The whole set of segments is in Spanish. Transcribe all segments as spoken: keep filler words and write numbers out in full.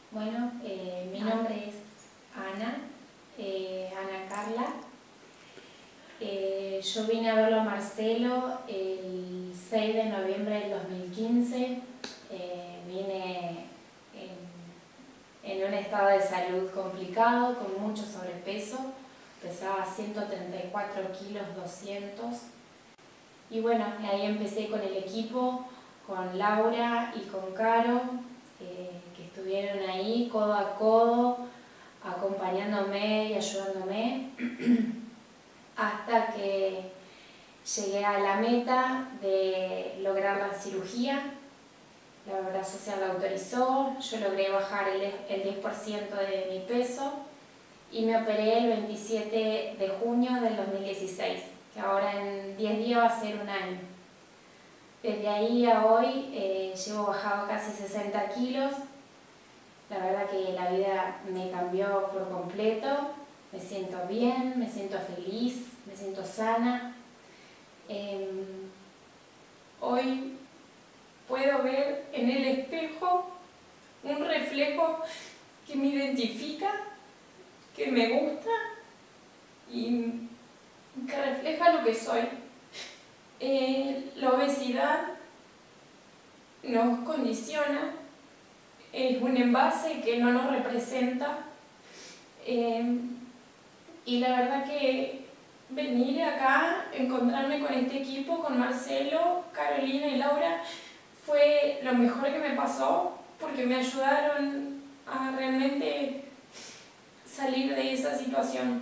Bueno, eh, mi nombre es Ana, eh, Ana Carla. Eh, yo vine a verlo a Marcelo el seis de noviembre del dos mil quince. Eh, vine en, en un estado de salud complicado, con mucho sobrepeso. Pesaba ciento treinta y cuatro kilos doscientos. Y bueno, ahí empecé con el equipo, con Laura y con Caro, eh, que estuvieron ahí codo a codo, acompañándome y ayudándome, hasta que llegué a la meta de lograr la cirugía. La Obra Social la autorizó, yo logré bajar el diez por ciento de mi peso y me operé el veintisiete de junio del dos mil dieciséis, que ahora en diez días va a ser un año. Desde ahí a hoy eh, llevo bajado casi sesenta kilos. La verdad que la vida me cambió por completo. Me siento bien, me siento feliz, me siento sana. Eh, hoy puedo ver en el espejo un reflejo que me identifica, que me gusta y que refleja lo que soy. Eh, la obesidad nos condiciona, es un envase que no nos representa, eh, y la verdad que venir acá, encontrarme con este equipo, con Marcelo, Carolina y Laura, fue lo mejor que me pasó, porque me ayudaron a realmente salir de esa situación.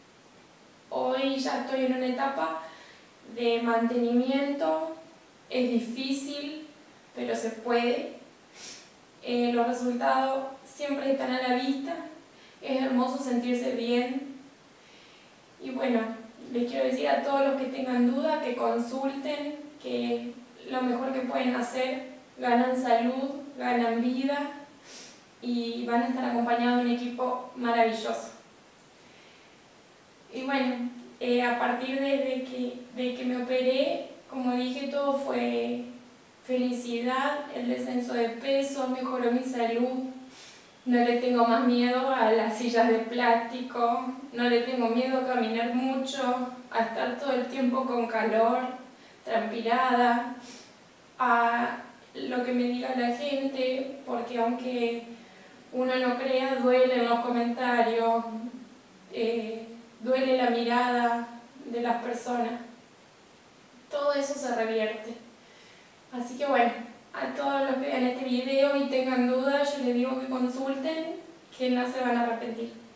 Hoy ya estoy en una etapa de mantenimiento, es difícil, pero se puede. Eh, los resultados siempre están a la vista, es hermoso sentirse bien. Y bueno, les quiero decir a todos los que tengan duda que consulten, que lo mejor que pueden hacer, ganan salud, ganan vida y van a estar acompañados de un equipo maravilloso. Y bueno, eh, a partir de, de, que, de que me operé, como dije, todo fue felicidad, el descenso de peso, mejoró mi salud, no le tengo más miedo a las sillas de plástico, no le tengo miedo a caminar mucho, a estar todo el tiempo con calor, transpirada, a lo que me diga la gente, porque aunque uno no crea, duelen los comentarios, eh, duele la mirada de las personas. Todo eso se revierte. Así que bueno, a todos los que vean este video y tengan dudas, yo les digo que consulten, que no se van a arrepentir.